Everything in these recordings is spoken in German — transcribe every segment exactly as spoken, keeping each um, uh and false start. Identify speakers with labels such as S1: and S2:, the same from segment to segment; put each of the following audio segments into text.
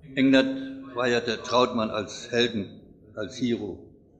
S1: England feierte Trautmann als Helden, als Hero.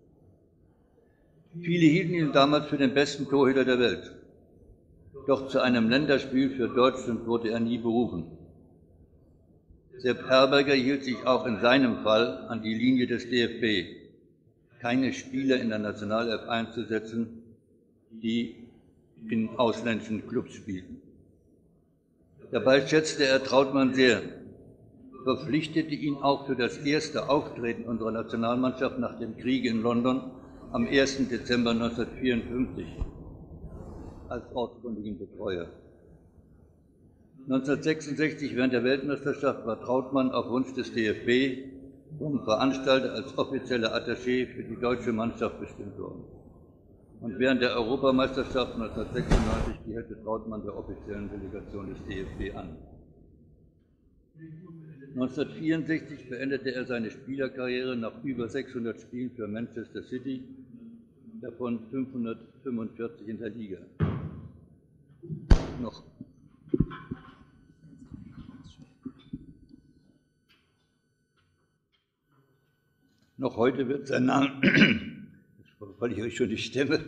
S1: Viele hielten ihn damals für den besten Torhüter der Welt. Doch zu einem Länderspiel für Deutschland wurde er nie berufen. Sepp Herberger hielt sich auch in seinem Fall an die Linie des D F B, keine Spieler in der Nationalelf einzusetzen, die in ausländischen Clubs spielten. Dabei schätzte er Trautmann sehr, verpflichtete ihn auch für das erste Auftreten unserer Nationalmannschaft nach dem Krieg in London am ersten Dezember neunzehnhundertvierundfünfzig als ortskundigen Betreuer. neunzehnhundertsechsundsechzig während der Weltmeisterschaft war Trautmann auf Wunsch des D F B vom Veranstalter als offizieller Attaché für die deutsche Mannschaft bestimmt worden. Und während der Europameisterschaft neunzehnhundertsechsundneunzig gehörte Trautmann der offiziellen Delegation des D F B an. neunzehnhundertvierundsechzig beendete er seine Spielerkarriere nach über sechshundert Spielen für Manchester City, davon fünfhundertfünfundvierzig in der Liga. Noch Noch heute wird sein Name, weil ich euch schon die Stimme,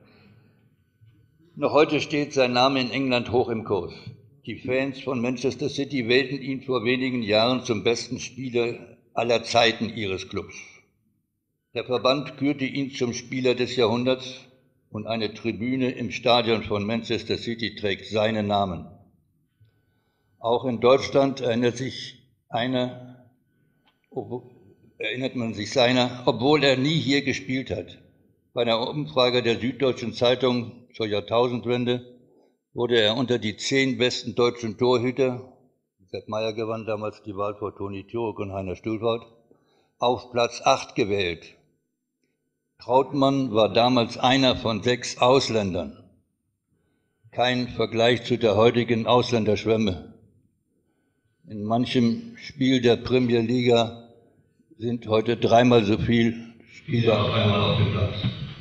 S1: noch heute steht sein Name in England hoch im Kurs. Die Fans von Manchester City wählten ihn vor wenigen Jahren zum besten Spieler aller Zeiten ihres Clubs. Der Verband kürte ihn zum Spieler des Jahrhunderts und eine Tribüne im Stadion von Manchester City trägt seinen Namen. Auch in Deutschland erinnert sich einer, erinnert man sich seiner, obwohl er nie hier gespielt hat. Bei einer Umfrage der Süddeutschen Zeitung zur Jahrtausendwende wurde er unter die zehn besten deutschen Torhüter, Sepp Maier gewann damals die Wahl vor Toni Türk und Heiner Stuhlfahrt, auf Platz acht gewählt. Trautmann war damals einer von sechs Ausländern. Kein Vergleich zu der heutigen Ausländerschwemme. In manchem Spiel der Premier Liga sind heute dreimal so viele Spieler auf einmal auf dem Platz.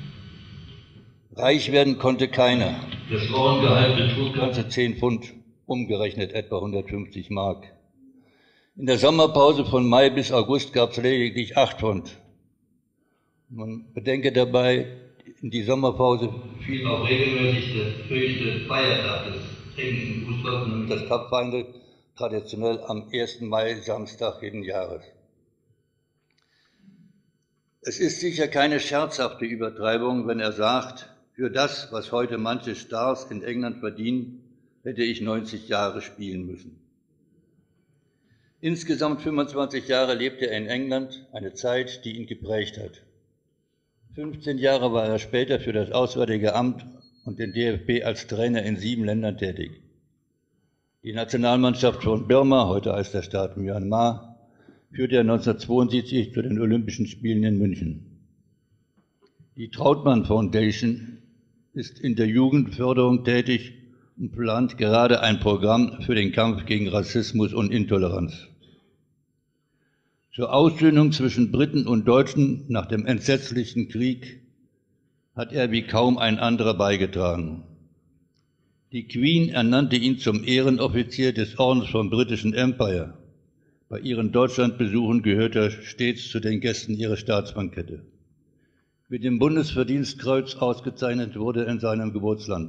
S1: Reich werden konnte keiner. Das Wochengehalt betrug ganze zehn Pfund, umgerechnet etwa hundertfünfzig Mark. In der Sommerpause von Mai bis August gab es lediglich acht Pfund. Man bedenke dabei, in die Sommerpause fiel auch regelmäßig der höchste Feiertag des englischen Fußballs, nämlich das Cup Final, traditionell am ersten Mai, Samstag jeden Jahres. Es ist sicher keine scherzhafte Übertreibung, wenn er sagt, für das, was heute manche Stars in England verdienen, hätte ich neunzig Jahre spielen müssen. Insgesamt fünfundzwanzig Jahre lebte er in England, eine Zeit, die ihn geprägt hat. fünfzehn Jahre war er später für das Auswärtige Amt und den D F B als Trainer in sieben Ländern tätig. Die Nationalmannschaft von Birma, heute heißt der Staat Myanmar, führte er neunzehnhundertzweiundsiebzig zu den Olympischen Spielen in München. Die Trautmann Foundation ist in der Jugendförderung tätig und plant gerade ein Programm für den Kampf gegen Rassismus und Intoleranz. Zur Aussöhnung zwischen Briten und Deutschen nach dem entsetzlichen Krieg hat er wie kaum ein anderer beigetragen. Die Queen ernannte ihn zum Ehrenoffizier des Ordens vom Britischen Empire. Bei ihren Deutschlandbesuchen gehört er stets zu den Gästen ihrer Staatsbankette. Mit dem Bundesverdienstkreuz ausgezeichnet wurde er in seinem Geburtsland.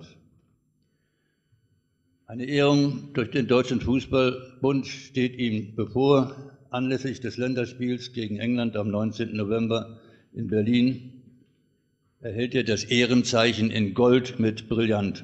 S1: Eine Ehrung durch den Deutschen Fußballbund steht ihm bevor. Anlässlich des Länderspiels gegen England am neunzehnten November in Berlin erhält er das Ehrenzeichen in Gold mit Brillant.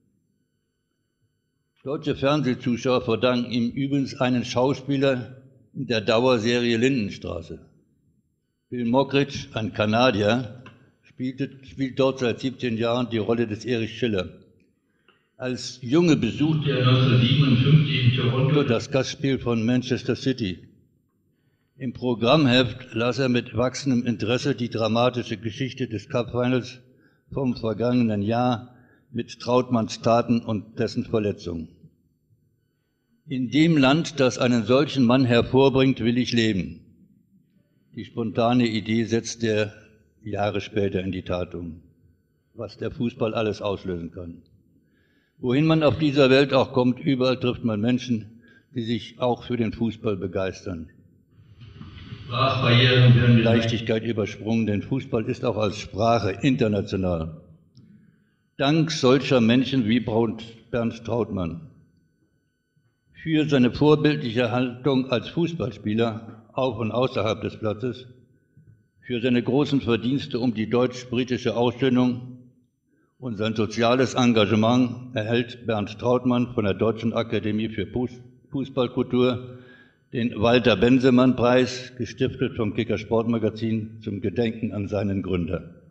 S1: Deutsche Fernsehzuschauer verdanken ihm übrigens einen Schauspieler in der Dauerserie Lindenstraße. Bill Mockridge, ein Kanadier, spielte, spielt dort seit siebzehn Jahren die Rolle des Erich Schiller. Als Junge besuchte er neunzehnhundertsiebenundfünfzig in Toronto das Gastspiel von Manchester City. Im Programmheft las er mit wachsendem Interesse die dramatische Geschichte des Cup Finals vom vergangenen Jahr mit Trautmanns Taten und dessen Verletzung. In dem Land, das einen solchen Mann hervorbringt, will ich leben. Die spontane Idee setzt er Jahre später in die Tat um, was der Fußball alles auslösen kann. Wohin man auf dieser Welt auch kommt, überall trifft man Menschen, die sich auch für den Fußball begeistern. Sprachbarrieren werden mit Leichtigkeit übersprungen, denn Fußball ist auch als Sprache international. Dank solcher Menschen wie Bernd Trautmann. Für seine vorbildliche Haltung als Fußballspieler, auf und außerhalb des Platzes, für seine großen Verdienste um die deutsch-britische Aussöhnung und sein soziales Engagement erhält Bernd Trautmann von der Deutschen Akademie für Fußballkultur den Walter-Bensemann-Preis, gestiftet vom Kicker Sportmagazin zum Gedenken an seinen Gründer.